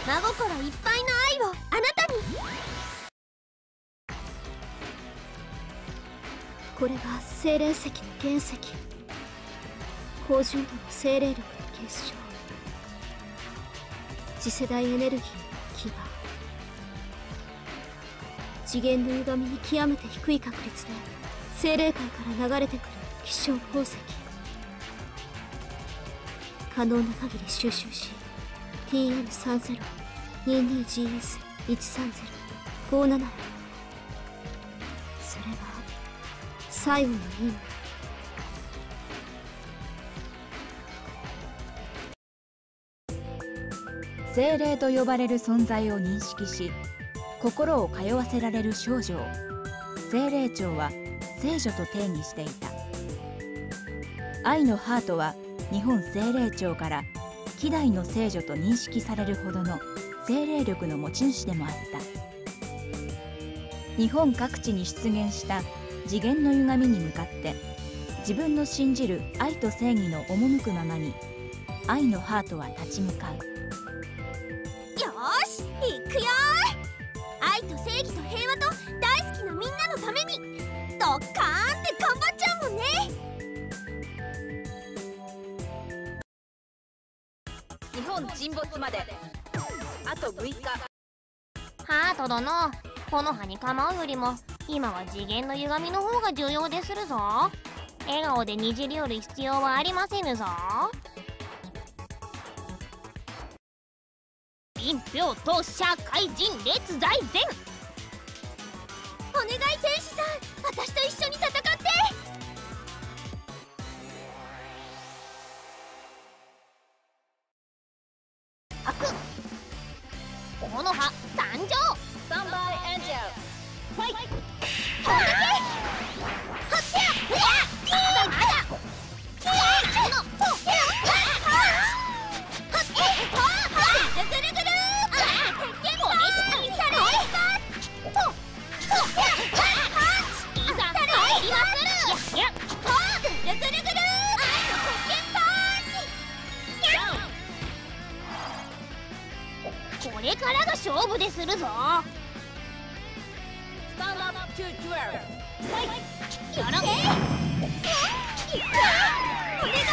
真心いっぱいの愛をあなたに。 これが精霊石の原石、高純度の精霊力の結晶、次世代エネルギーの基盤、次元の歪みに極めて低い確率で精霊界から流れてくる希少鉱石。可能な限り収集し TM3022GS13057。それが最後の任務。 精霊と呼ばれる存在を認識し、心を通わせられる少女を精霊長は聖女と定義していた。愛のハートは日本精霊長から希代の聖女と認識されるほどの精霊力の持ち主でもあった。日本各地に出現した次元の歪みに向かって自分の信じる愛と正義の赴くままに愛のハートは立ち向かう。 よーし、行くよー。愛と正義と平和と大好きなみんなのためにドッカーンって頑張っちゃうもんね。 日本沈没まであと6日。 ハート殿、この葉に構うよりも今は次元の歪みの方が重要でするぞ。笑顔でにじり寄る必要はありませぬぞ。一票と社会人列在前。お願い天使さん、私と一緒に戦って。この葉参上。 スタンバイエンジェルファイト。 こんだけはっせや。まだまだぐるぐるぐる。鉄拳パンチ。されいざ参りまする。やぐるぐるぐる。鉄拳パンチ。これからが勝負でするぞ。 スタンドアップトゥ12。 やらん。お願いお願い。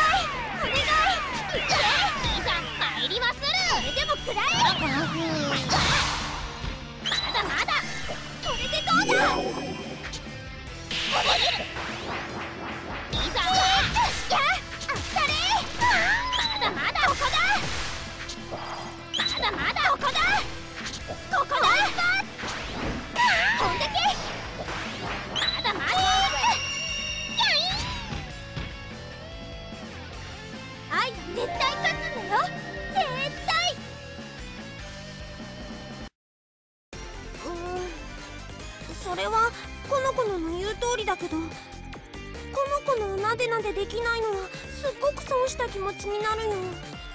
いざ参りまする。それでもくらえ。まだまだ。これでどうだ。いざやあっされ。まだまだここだ。まだまだここだ。ここだ。こんだけ。まだまだ。愛は絶対勝つんだよ。絶対。それはこの子の言う通りだけど、この子のなでなでできないのはすっごく損した気持ちになるよ。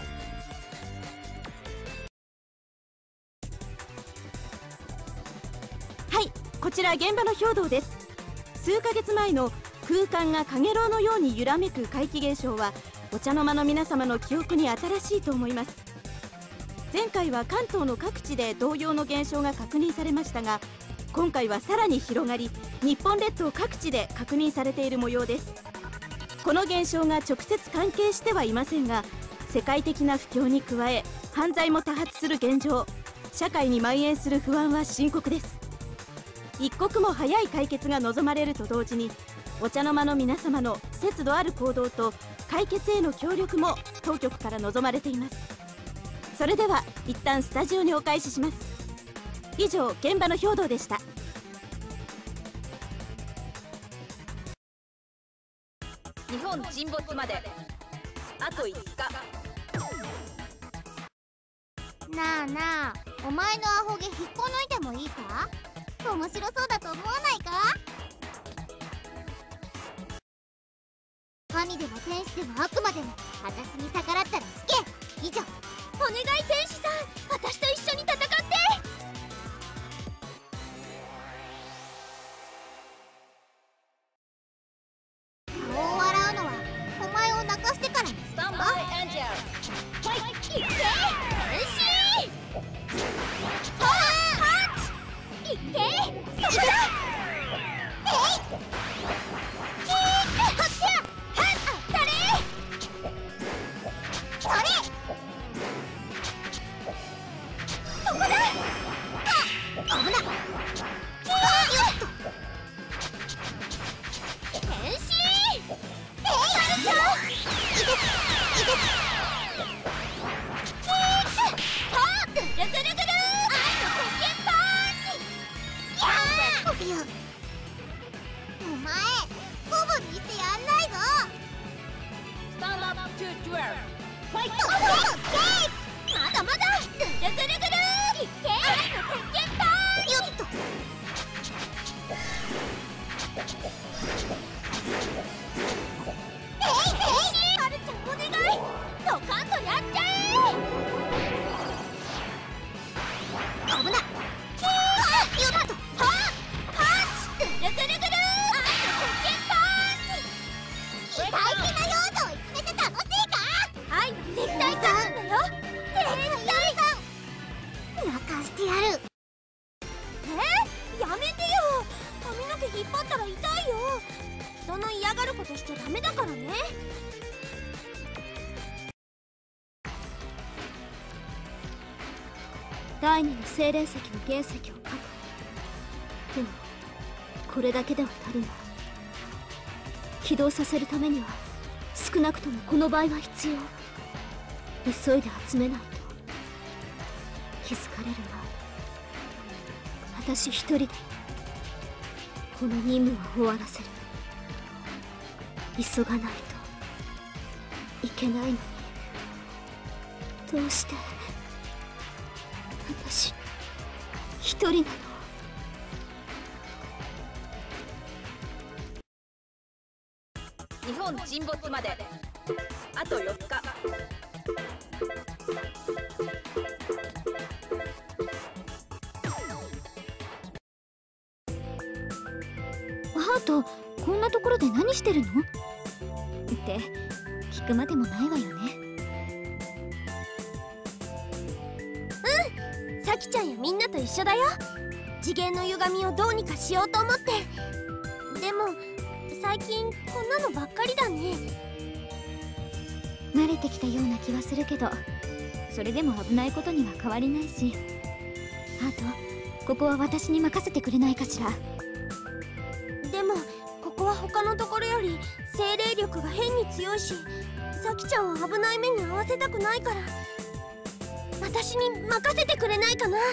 はい、こちら現場の兵道です。数ヶ月前の空間が陽炎のように揺らめく怪奇現象はお茶の間の皆様の記憶に新しいと思います。前回は関東の各地で同様の現象が確認されましたが、今回はさらに広がり日本列島各地で確認されている模様です。この現象が直接関係してはいませんが、世界的な不況に加え犯罪も多発する現状、社会に蔓延する不安は深刻です。一刻も早い解決が望まれると同時に、お茶の間の皆様の節度ある行動と解決への協力も当局から望まれています。それでは一旦スタジオにお返しします。以上、現場の兵道でした。 日本沈没まであと5日。 なあなあ、お前のアホ毛引っこ抜いてもいいか。面白そうだと思わないか。神でも天使でも悪魔でも私に逆らったら死刑。以上。お願い天使さん、私と一緒に戦って。顔を洗うのはお前を泣かしてからに。 スタンバイエンジェルファイト。 いけ天使。 まだまだぐるぐるぐるいけ鉄拳パンチよっとまるちゃんお願いドカンとやっちゃえ危ないよっとパンチぐるぐるぐる鉄拳パンチ大事な要素を詰めて楽しいか愛は絶対勝つんだよ絶対泣かしてやるやめてよ髪の毛引っ張ったら痛いよ人の嫌がることしちゃダメだからね第二の精霊石の原石を確保。でもこれだけでは足りない。起動させるためには少なくともこの倍は必要。急いで集めないと気づかれる前私一人でこの任務は終わらせる。急がないといけないのにどうして私一人なの。 日本沈没まであと4日。 ハート、こんなところで何してるの？って聞くまでもないわよね。 さきちゃんやみんなと一緒だよ。次元の歪みをどうにかしようと思って。でも最近こんなのばっかりだね。 慣れてきたような気はするけど、それでも危ないことには変わりないし。ハート、ここは私に任せてくれないかしら。 でもここは他のところより精霊力が変に強いし、さきちゃんを危ない目に遭わせたくないから私に任せてくれないかな。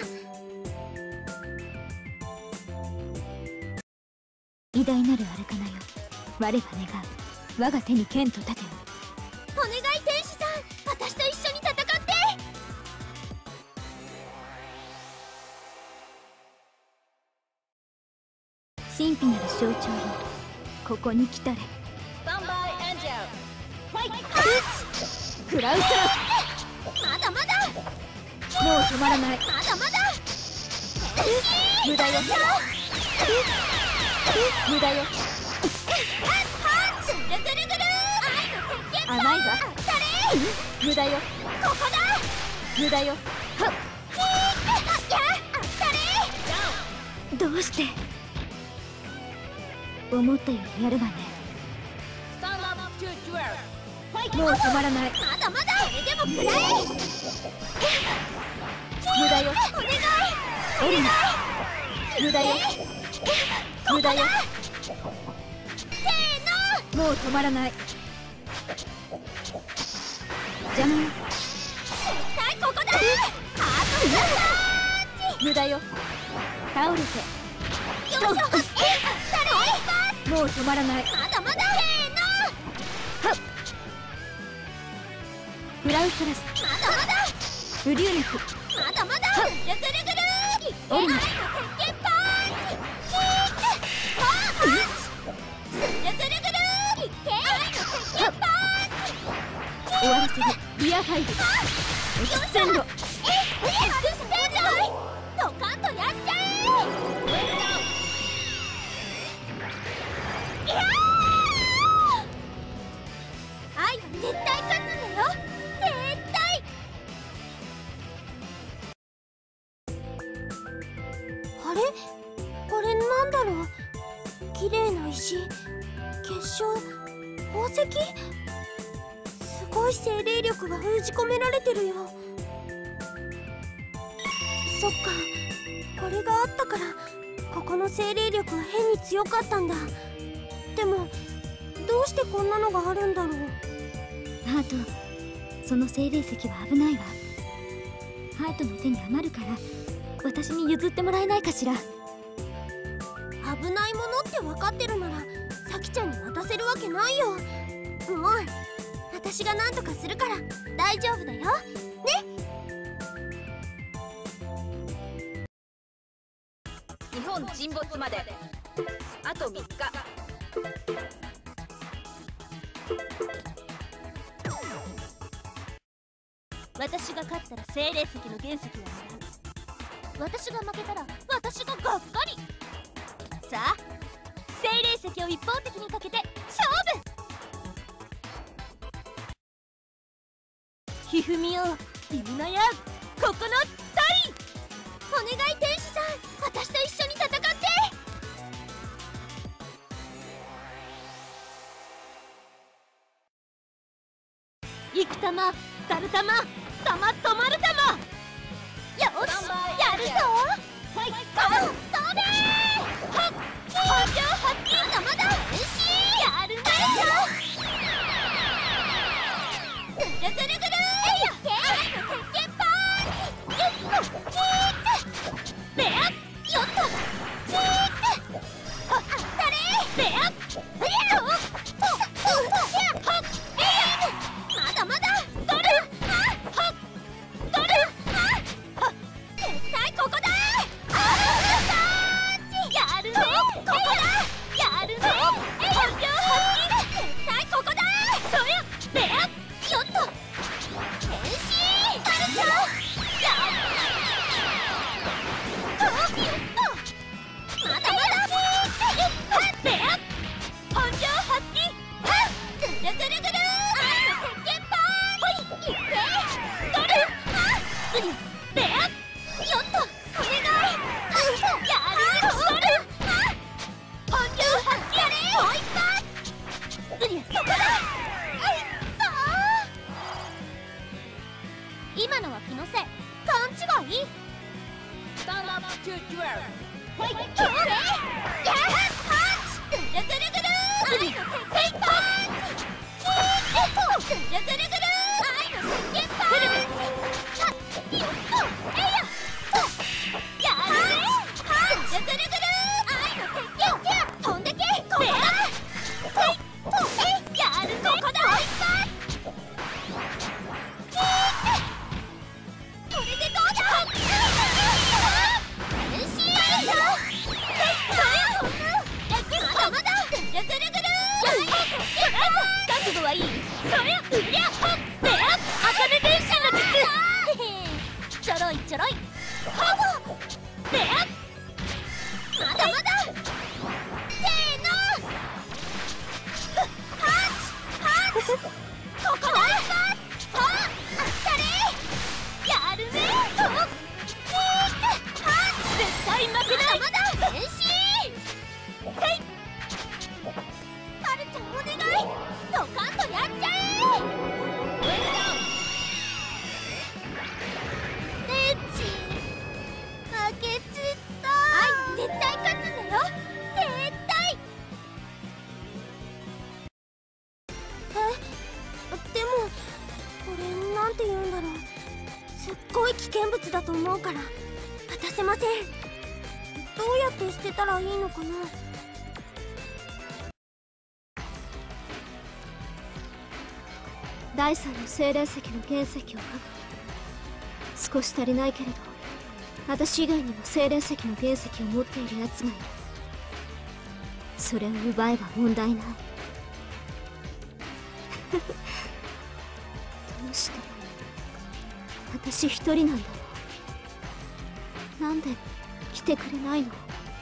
偉大なるアルカナよ、我は願う。我が手に剣と盾を。 お願い天使さん、私と一緒に戦って。 神秘なる象徴よ、ここに来たれ。クラウスラス。 まだまだもう止まらない。 まだまだ無駄よ無駄よ。 ぐるぐるぐる愛の鉄拳甘いわ。無駄よここだ無駄よ。はっやあったれどうして思ったよりやるわね。もう止まらない。 まだまだそれでもくらえ無駄よお願いオリナ。無駄よ無駄よ。もう止まらない。邪魔よ。 はいここだハートブラス無駄よ。倒れて。 ターチよいしょあったれもう止まらない。 まだまだはっフラウスラス。 まだまだブリューネク。 まだまだぐるぐるぐるオリナ。 鉄拳パンチぐるぐるぐる鉄拳パンチ終わらせる。リアファイブ。エクステンド。 エクステンドドカンとやっちゃえいや愛は絶対勝つんだよ。絶対。あれこれなんだろう。綺麗な石、結晶、宝石。すごい精霊力が封じ込められてるよ。そっか、これがあったからここの精霊力は変に強かったんだ。でもどうしてこんなのがあるんだろう。 ハート、その精霊石は危ないわ。ハートの手に余るから私に譲ってもらえないかしら。 危ないものって分かってるならさきちゃんに渡せるわけないよ。もう私私が何とかするから大丈夫だよね。 日本沈没まであと3日。 私が勝ったら精霊石の原石をもらう。私が負けたら私ががっかり。さあ精霊石を一方的にかけて勝負。ひふみよゆみのやここのタイ。お願い天使さん、私と一緒に戦って。幾玉ダル玉玉止まる玉。よしやるぞ。はい飛べー。はっ本領発揮。まだ変身やるなよ。ぐるぐるぐるー。鉄拳パンチ。ベアよっとチーッ。あったれベアまだまだドル絶対ここだ。やるねここだ。やるね本領発揮。絶対ここだ。そりゃベアよっと変身マルチョやまだまだベア本領発揮。ぐるぐるぐる鉄拳パンチ。いってドルベアよっとお願い。やるねドル本領発揮。やれもう一発。そこだ。今のは気のせい。勘違い。スタンドアップトゥデュエル。はいキューレやーパンチ。ぐるぐるぐる愛の鉄拳パンチ。ぐるぐるぐる愛の鉄拳パンチ。よっとえいややるねパンチ。ぐるぐるぐる愛の鉄拳飛んでけベアやるねここだ。これでどうだ。変身まだまだぐるぐるぐる覚悟はいい。そりゃうりゃベア茜電信の術。ちょろいちょろいベアまだまだせーのパンチここだ。あったれやるね絶対負けない。まだ変身マルちゃんお願いドカンとやっちゃえ。レッチ負けちった絶対勝つんだよ絶対。でもこれなんて言うんだろう。すっごい危険物だと思うから渡せません。どうやって捨てたらいいのかな。第3の精霊石の原石を書く。少し足りないけれど私以外にも精霊石の原石を持っているやつがいる。それを奪えば問題ない。どうして私一人なんだろう。なんで来てくれないの。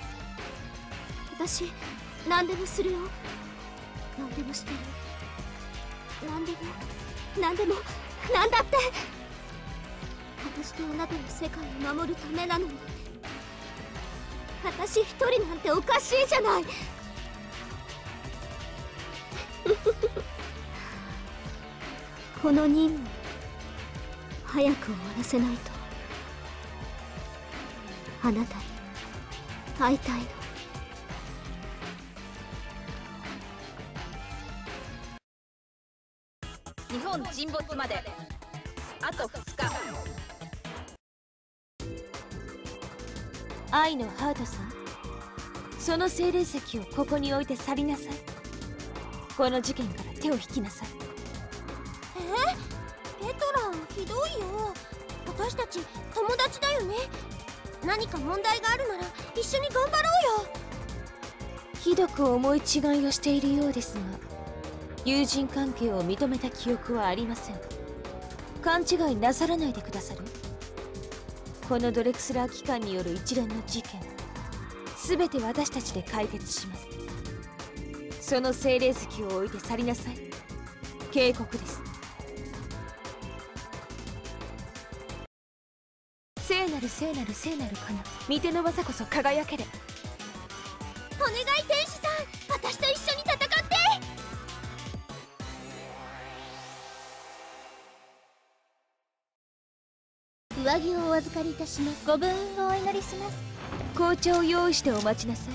私何でもするよ。何でもしてる。何でも何だって。私とあなたの世界を守るためなのに私一人なんておかしいじゃない。この任務早く終わらせないとあなたに会いたいの。 日本沈没まであと2日。 愛のハートさん、その精霊石をここに置いて去りなさい。この事件から手を引きなさい。 ペトラ、ひどいよ。私たち友達だよね。何か問題があるなら一緒に頑張ろうよ。 ひどく思い違いをしているようですが、友人関係を認めた記憶はありません。勘違いなさらないでくださる。このドレクスラー機関による一連の事件、全て私たちで解決します。その精霊石を置いて去りなさい。警告です。聖なる聖なる聖なるかな、御手の技こそ輝けれ。 お願い天使さん、私と一緒に戦って。上着をお預かりいたします。ご分をお祈りします。 紅茶を用意してお待ちなさい。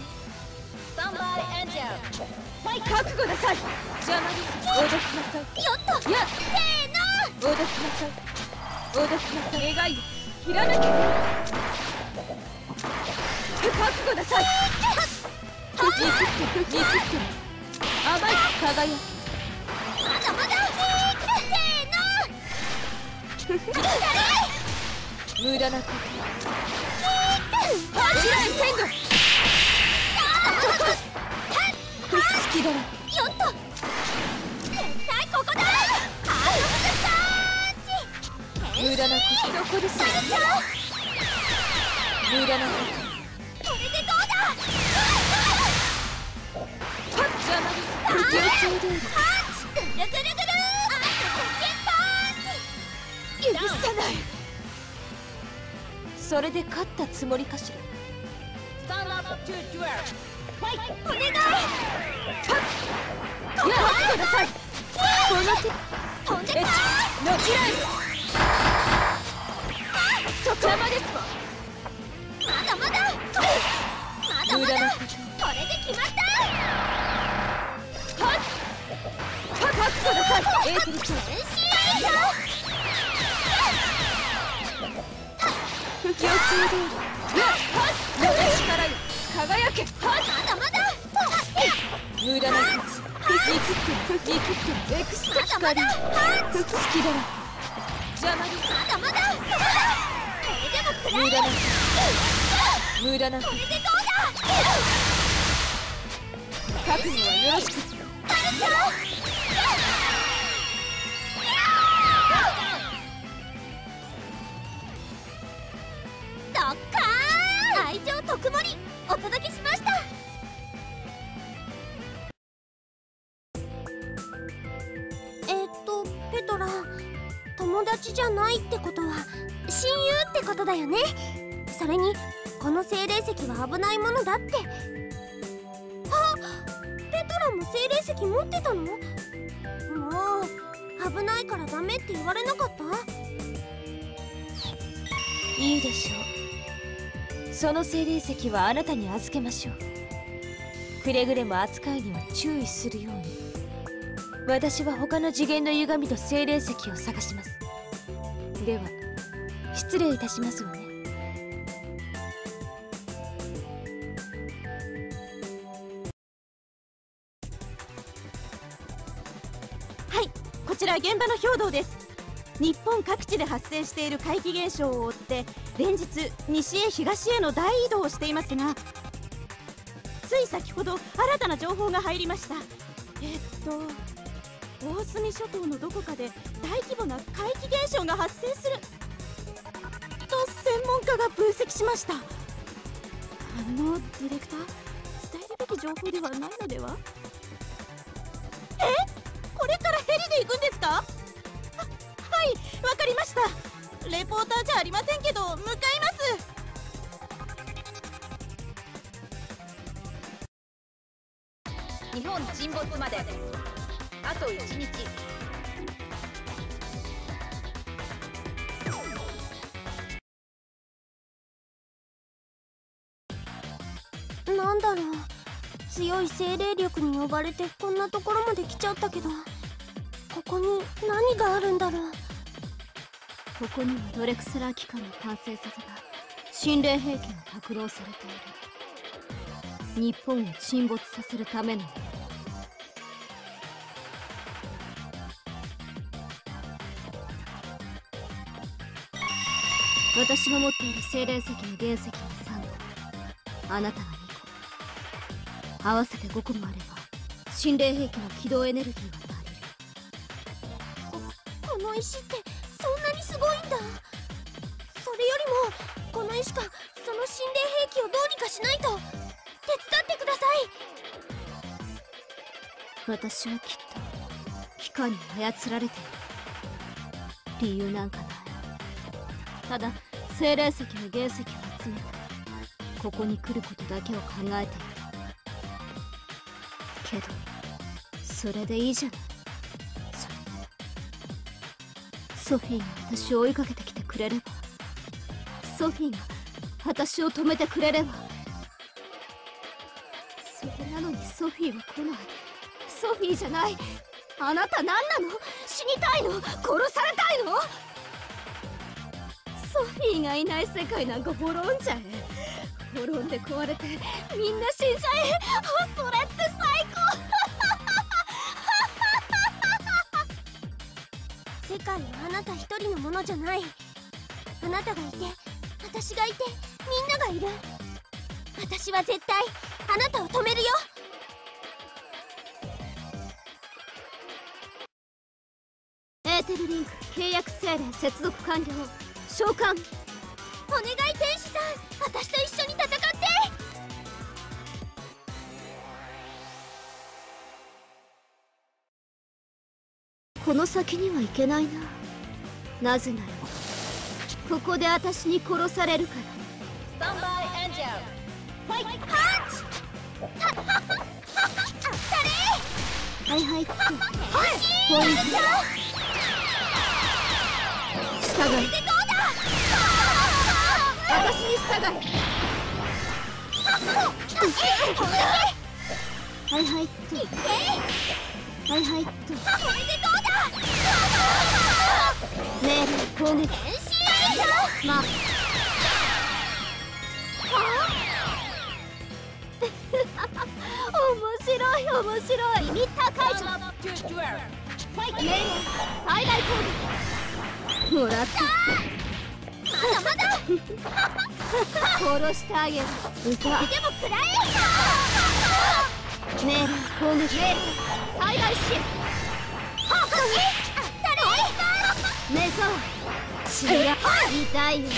覚悟なさい。邪魔です。おどきなさい。 よっと、 いや、 せーの。 おどきなさい。おどきなさい。願いを切らなきゃ。覚悟なさい。見切って甘い輝き。 まだまだ。せーの。 無駄なこと。地雷天狗。隙だら。 よっと。絶対ここだ。 無駄なこと。どこですよ。無駄なこと。 これでどうだ。 邪魔です。不況中でいる。 ぐるぐるぐる。 許さない。それで勝ったつもりかしら。 お願い。 覚悟なさい。この手飛んでた。 の地雷。邪魔ですわ。 まだまだ。 無駄なこと。 これで決まった。 覚悟なさい。エーテルちゃん。不況中でいる。力よ輝け。 まだまだ。 無駄なこと。見切ってエクスト光。好きだら。邪魔です。 まだまだ。これでも食らえ。 無駄なこと。無駄なこと。 これでどうだ。 覚悟はよろしく。 ドッカーン。愛情特盛りお届けしました。ペトラ、友達じゃないってことは親友ってことだよね。それにこの精霊石は危ないものだって。あ、ペトラも精霊石持ってたの？もう危ないからダメって言われなかった？ いいでしょう。その精霊石はあなたに預けましょう。くれぐれも扱いには注意するように。私は他の次元の歪みと精霊石を探します。では失礼いたしますわね。 はい、こちら現場の兵道です。日本各地で発生している怪奇現象を追って連日西へ東への大移動をしていますが、つい先ほど新たな情報が入りました。大隅諸島のどこかで大規模な怪奇現象が発生すると専門家が分析しました。ディレクター、伝えるべき情報ではないのでは？これからヘリで行くんですか？はい、わかりました。レポーターじゃありませんけど向かいます。 日本沈没まであと1日。 なんだろう、強い精霊力に呼ばれてこんなところまで来ちゃったけど、ここに何があるんだろう。 ここにはドレクスラー機関に完成させた心霊兵器が格納されている。日本を沈没させるための。 私が持っている精霊石の原石は3個、あなたが2個、合わせて5個もあれば心霊兵器の起動エネルギーが足りる。 この石ってそんなにすごいんだ。それよりもこの石かその心霊兵器をどうにかしないと。手伝ってください。 私はきっと機械に操られている。理由なんかない。ただ精霊石の原石を集めてここに来ることだけを考えていたけど、それでいいじゃない。それでソフィーが私を追いかけてきてくれれば、ソフィーが私を止めてくれれば。それなのにソフィーは来ない。ソフィーじゃない。あなた何なの？死にたいの？殺されたいの？ソフィーがいない世界なんか滅んじゃえ。滅んで壊れてみんな死んじゃえ。それって最高。 世界はあなた一人のものじゃない。あなたがいて私がいてみんながいる。私は絶対あなたを止めるよ。 エーテルリンク契約精霊接続完了。召喚。 お願い天使さん、私と一緒に戦って。 この先には行けないな。なぜならここで私に殺されるから。 スタンバイエンジェルファイトパンチ。 はいはいっと。 はいポイント。従い。 でどうだ。 私に従い。はいはいっと。はいはいっと。 これでどうだ。 命令攻撃。 変身。 まあ面白い面白い。リミッター解除。命令最大攻撃。もらった。 まだまだ。 殺してあげる。うざ。 でも食らえ。 命令攻撃。命令最大支援。目覚血が痛いよ。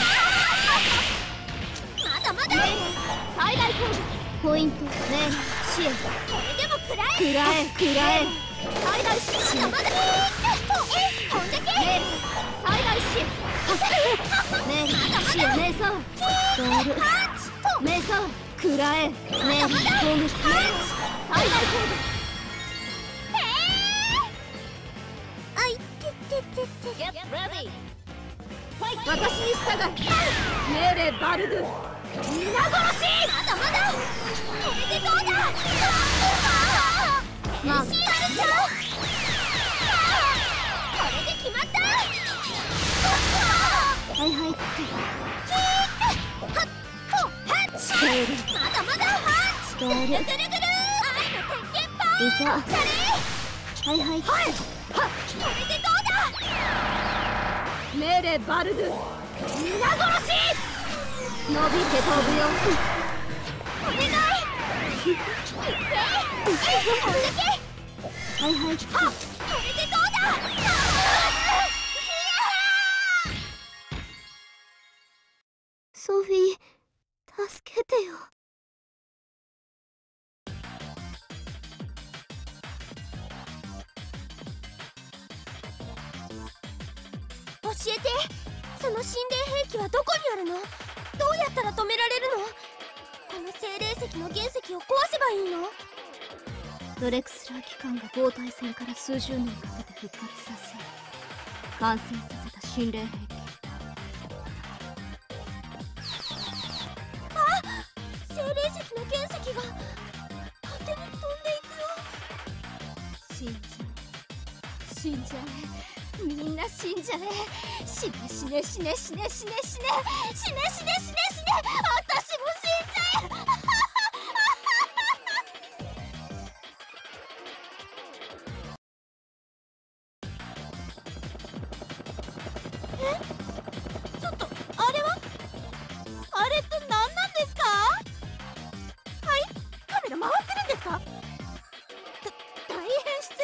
まだまだ。 最大攻撃。ポイント。命令支援。 これでも食らえ。 食らえ食らえ。最大支援。 まだまだ。こんだけ。 最大支援。命令支援。目覚ボール。目覚食らえ。命令攻撃。最大攻撃。 あいてててて。 私に従い。命令バルドゥ。皆殺し。 まだまだ。これでどうだ。 まあ変身あるじゃん。これで決まった。 はいはいっと。 はっとハッチ。まだまだハッチ。 ボール。 ぐるぐるぐる。愛の鉄拳パン。 うざ。 チャレン。 はいはいっと。 これでどうだ。 命令バルドゥ。皆殺し。伸びて飛ぶよ。 お願い。こんだけ。 はいはいっと。 これでどうだ。 ソフィー助けてよ。 教えて。その心霊兵器はどこにあるの？どうやったら止められるの？この精霊石の原石を壊せばいいの？ ドレクスラー機関が膨体戦から数十年かけて復活させ完成させた心霊兵器。 精霊石の原石が勝手に飛んでいくよ。 死んじゃえ死んじゃえ。みんな死んじゃえ。死ね死ね死ね死ね死ね死ね死ね死ね死ね死ね。私も死んじゃえ。 ちょっとあれは？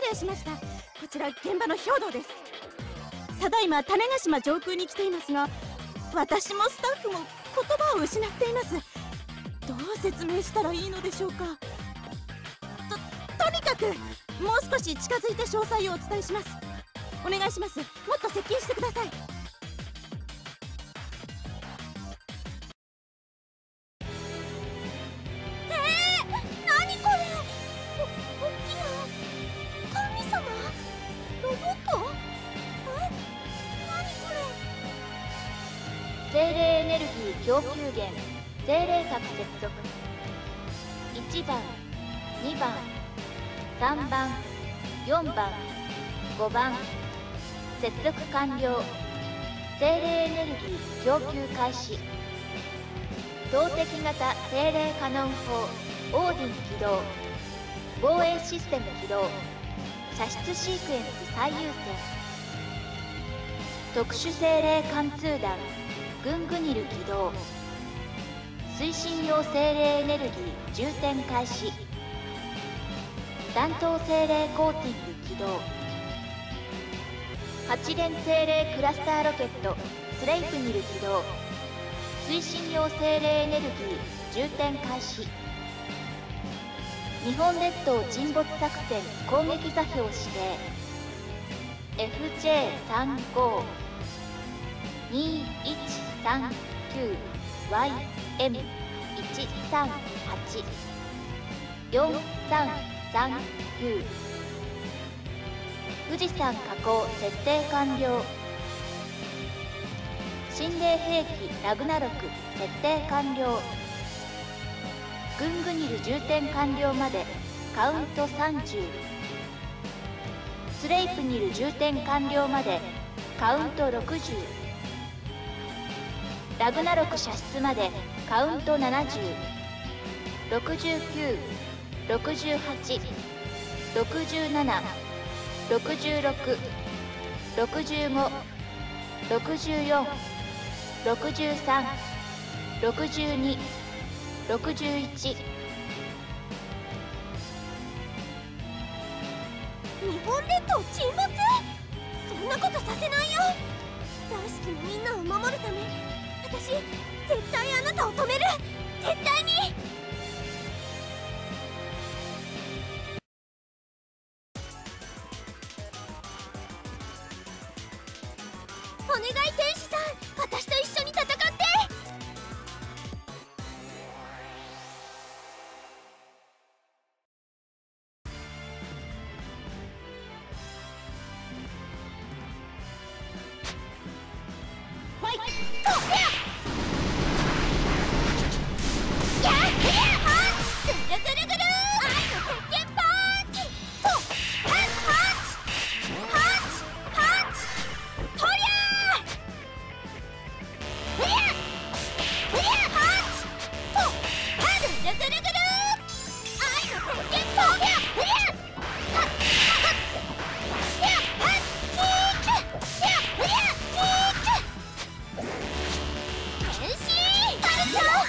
礼しました。こちら現場の兵道です。ただいま種子島上空に来ていますが、私もスタッフも言葉を失っています。どう説明したらいいのでしょうか。とにかくもう少し近づいて詳細をお伝えします。お願いします。もっと接近してください。 何これ、おっきな神様、ロボット。何これ。 精霊エネルギー供給源精霊核接続。1番、2番、3番、4番、5番。接続完了。精霊エネルギー供給開始。投擲型精霊カノン砲オーディン起動。防衛システム起動。射出シークエンス最優先。特殊精霊貫通弾グングニル起動。推進用精霊エネルギー充填開始。弾頭精霊コーティング起動。8連精霊クラスターロケットスレイプニル起動。推進用精霊エネルギー充填開始。日本列島沈没作戦攻撃座標指定 FJ3521384339。富士山火口設定完了。心霊兵器ラグナロク設定完了。グングニル充填完了までカウント30。スレイプニル充填完了までカウント60。ラグナロク射出までカウント70。69、68、67、66、65、64、63、62、61。 日本列島沈没？そんなことさせないよ。大好きなみんなを守るため、私絶対あなたを止める。絶対に。お願い天使さん、私と一緒に戦って。ファイト。やっやっぐるぐるぐる。愛の鉄拳パンチ。とパンチパンチパンチ。とりゃー。うりゃうりゃパンチ。とパンチぐるぐるぐる。愛の鉄拳パンチ。うりゃはっはっやっパンチーク。やっうりゃキーク。変身カルチャー。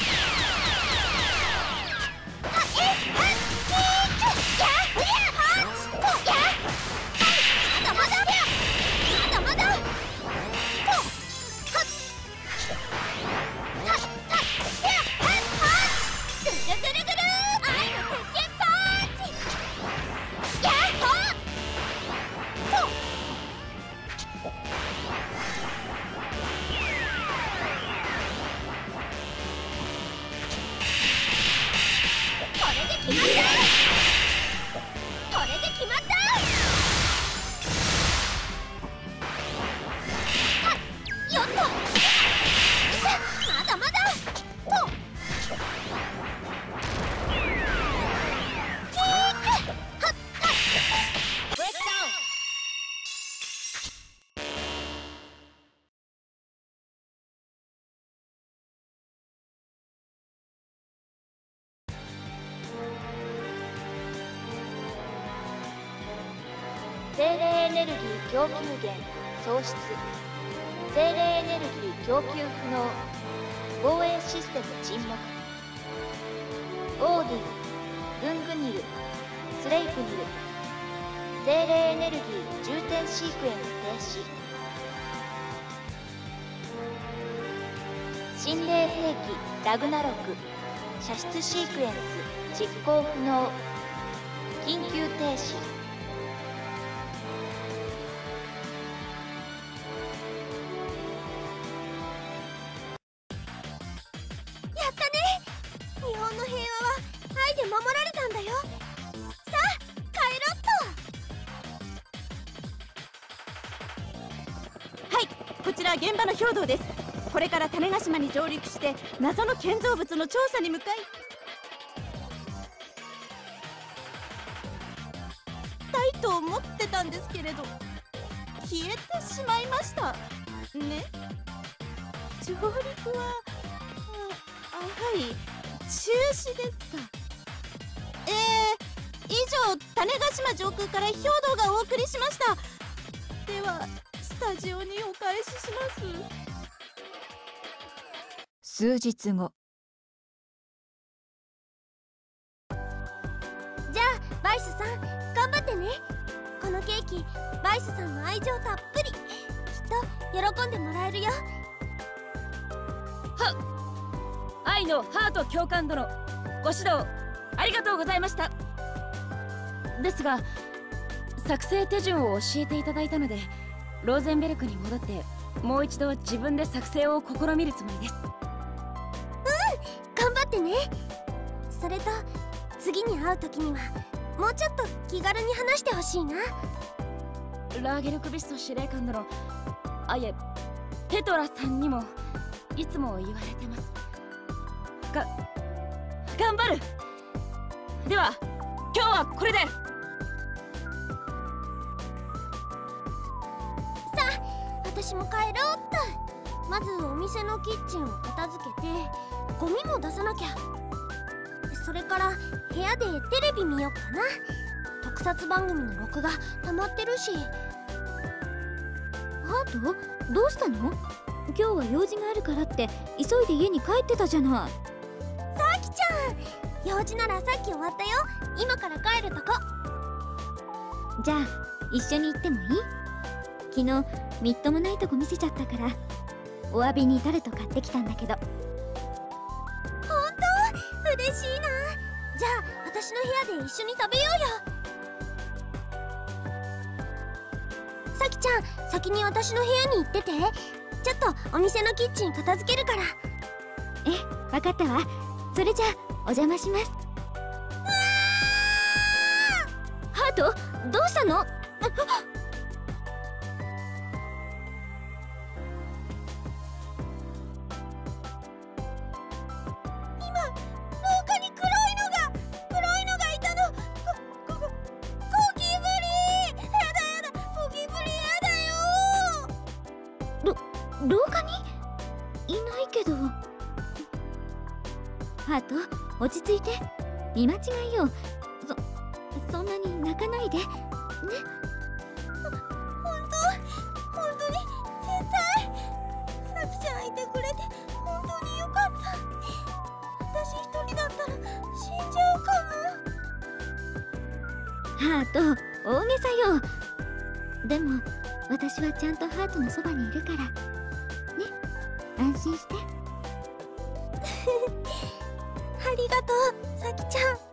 精霊エネルギー供給源喪失。精霊エネルギー供給不能。防衛システム沈黙。オーディン、グングニル、スレイプニル。 精霊エネルギー充填シークエンス停止。心霊兵器ラグナロク射出シークエンス実行不能。緊急停止。 やったね。日本の平和は愛で守られたんだよ。さあ帰ろっと。はい、こちら現場の兵道です。これから種子島に上陸して謎の建造物の調査に向かいたいと思ってたんですけれど消えてしまいましたね。上陸ははい中止ですか。以上種子島上空から兵道がお送りしました。ではスタジオにお返しします。 数日後。 じゃあバイスさん頑張ってね。このケーキバイスさんの愛情たっぷり、きっと喜んでもらえるよ。 愛のハート教官殿、ご指導ありがとうございました。ですが作成手順を教えていただいたので、ローゼンベルクに戻ってもう一度自分で作成を試みるつもりです。 頑張ってね。それと次に会う時にはもうちょっと気軽に話してほしいな。 ラーゲルクビスト司令官殿、いえペトラさんにもいつも言われてます。頑張る。では今日はこれで。 さあ私も帰ろうっと。まずお店のキッチンを片付けてゴミも出さなきゃ。それから部屋でテレビ見よっかな。特撮番組の録画溜まってるし。 ハート、どうしたの？今日は用事があるからって急いで家に帰ってたじゃない。 さきちゃん、用事ならさっき終わったよ。今から帰るとこ。 じゃあ一緒に行ってもいい？昨日みっともないとこ見せちゃったから、お詫びにタルト買ってきたんだけど。 嬉しいな。じゃあ私の部屋で一緒に食べようよ。さきちゃん先に私の部屋に行ってて。ちょっとお店のキッチン片付けるから。 わかったわ。それじゃあお邪魔します。ハート、どうしたの？廊下にいないけど。ハート、落ち着いて。見間違いよ。そんなに泣かないでね。 本当に絶対。さきちゃんいてくれて本当によかった。私一人だったら死んじゃうかも。ハート、大げさよ。でも私はちゃんとハートのそばにいるからね。安心して。 ありがとうさきちゃん。